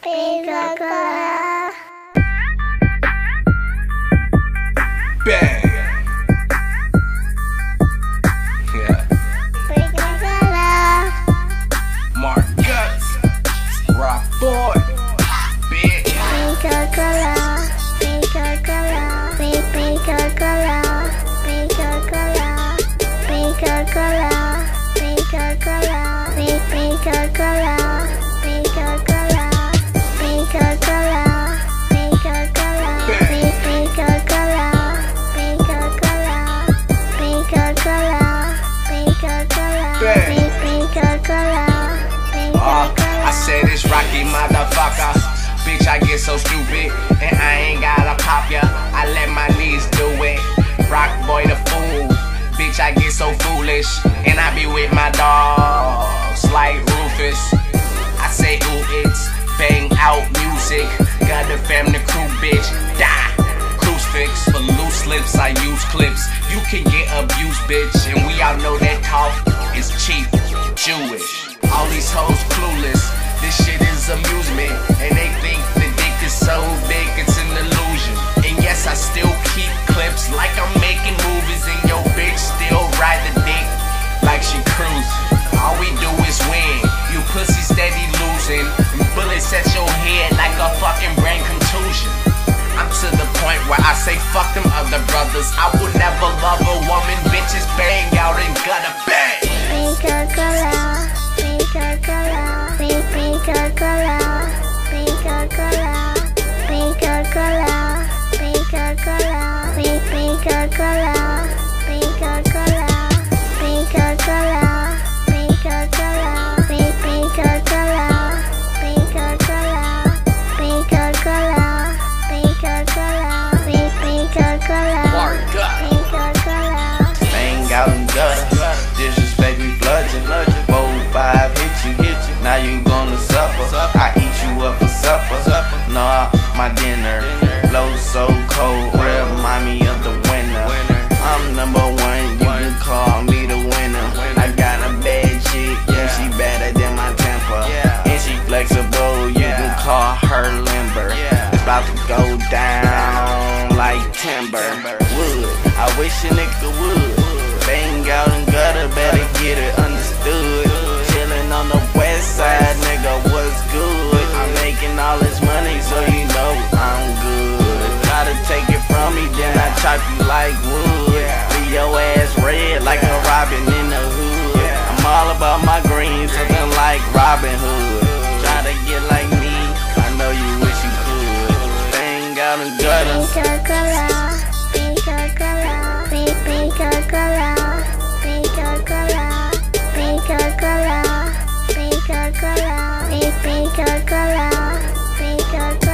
Coca-Cola. Bang. Yeah. Coca-Cola. Mark Guts. Rock Boy. Bitch. Coca-Cola. Coca-Cola. Coca-Cola. Coca-Cola. Coca-Cola. Coca-Cola. Coca-Cola. I said it's Rocky, motherfucker. Bitch, I get so stupid, and I ain't gotta pop ya. I let my knees do it. Rock boy the fool. Bitch, I get so foolish, and I be with my dogs like Rufus. I say ooh, it's bang out music. Got the family crew, bitch. Die. Crucifix for loose lips. I use clips. You can get abused, bitch, and we all know that talk is cheap. Jewish. All these hoes clueless. This shit is amusement, and they think the dick is so big it's an illusion. And yes, I still keep clips like I'm making movies, and your bitch still ride the dick like she cruising. All we do is win. You pussy steady losing. Bullets at your head like a fucking brain contusion. I'm to the point where I say fuck them other brothers. I would never love a woman. Bitches bang out and gutter bang. Coca-Cola. Coca-Cola. Coca-Cola. Coca-Cola. Coca-Cola. Coca-Cola. Coca-Cola. Coca-Cola. Coca-Cola. Coca-Cola. Coca-Cola. Coca-Cola. Coca-Cola. Mark up. Bang out and gutter. Disrespect we bludgeon. 4-5 hit you. Now you gonna suffer. I eat you up for supper. Nah, my dinner. Blow so cold. Remind me of the winter. I'm number one. You can call me the winner. I got a bad chick. Yeah, she better than my temper. And she flexible. You can call her limber. It's about to go down like timber. Wood. I wish a nigga would. Bang out and gutter. Better get it understood. Chillin' on the west side, nigga, what's good? I'm making all this money, so you know I'm good. Try to take it from me, then I chop you like wood. Leave your ass red like a Robin in the hood. I'm all about my green, something like Robin Hood. Try to get like me, I know you wish you could. Bang out and gutter. Coca-Cola. Coca-Cola. Coca-Cola. Coca-Cola. Coca-Cola. Coca-Cola. Coca-Cola. Coca-Cola.